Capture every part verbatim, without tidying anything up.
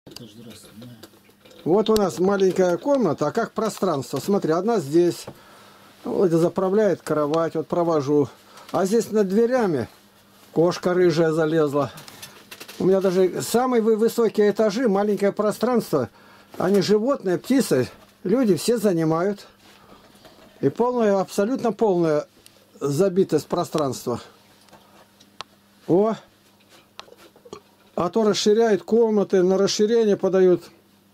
Вот у нас маленькая комната, а как пространство? Смотри, одна здесь. Володя заправляет кровать, вот провожу. А здесь над дверями кошка рыжая залезла. У меня даже самые высокие этажи, маленькое пространство. Они животные, птицы, люди все занимают. И полная, абсолютно полная забитость пространства. О! А то расширяют комнаты, на расширение подают.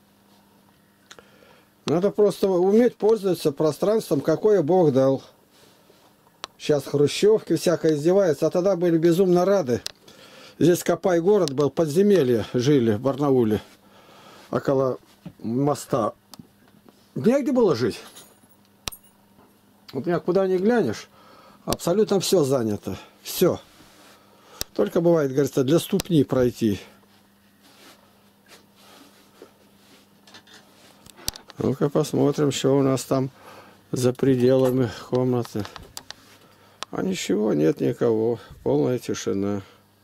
Надо просто уметь пользоваться пространством, какое Бог дал. Сейчас хрущевки всякое издеваются, а тогда были безумно рады. Здесь Копай город был, подземелье жили в Барнауле, около моста. Негде было жить. Вот меня куда ни глянешь, абсолютно все занято. Все. Только бывает, говорится, для ступни пройти. Ну-ка посмотрим, что у нас там за пределами комнаты. А ничего, нет никого. Полная тишина.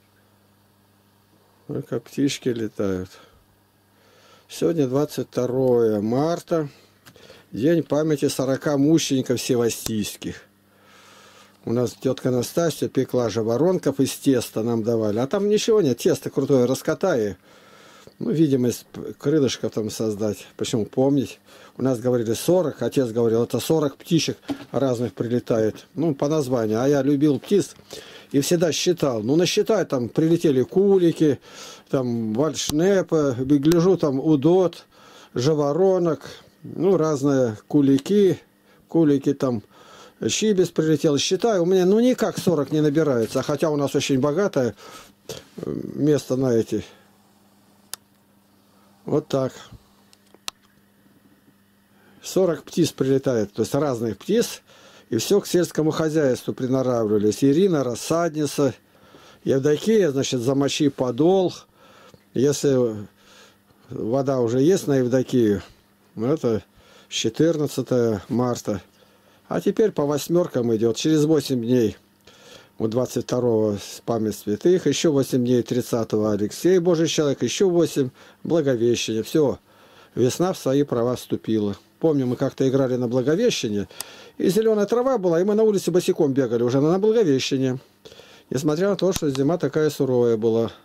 Только птички летают. Сегодня двадцать второе марта. День памяти сорока мучеников севастийских. У нас тетка Настасья пекла же воронков из теста, нам давали. А там ничего нет, тесто крутое, раскатай. Ну, видимость крылышка там создать. Почему помнить? У нас говорили сорок, отец говорил, это сорок птичек разных прилетает. Ну, по названию. А я любил птиц и всегда считал. Ну, насчитай, там прилетели кулики, там вальшнепы, гляжу, там удот, жаворонок, ну, разные кулики, кулики там, щибис прилетел. Считаю, у меня, ну, никак сорок не набирается. Хотя у нас очень богатое место на эти. Вот так. сорок птиц прилетает, то есть разных птиц, и все к сельскому хозяйству приноравливались. Ирина, рассадница, Евдокия, значит, замочи подол. Если вода уже есть на Евдокию, это четырнадцатое марта. А теперь по восьмеркам идет, через восемь дней. У двадцать второго память святых, еще восемь дней тридцатого Алексей, Божий человек, еще восемь Благовещение. Все, весна в свои права вступила. Помню, мы как-то играли на Благовещение, и зеленая трава была, и мы на улице босиком бегали уже на Благовещение. Несмотря на то, что зима такая суровая была.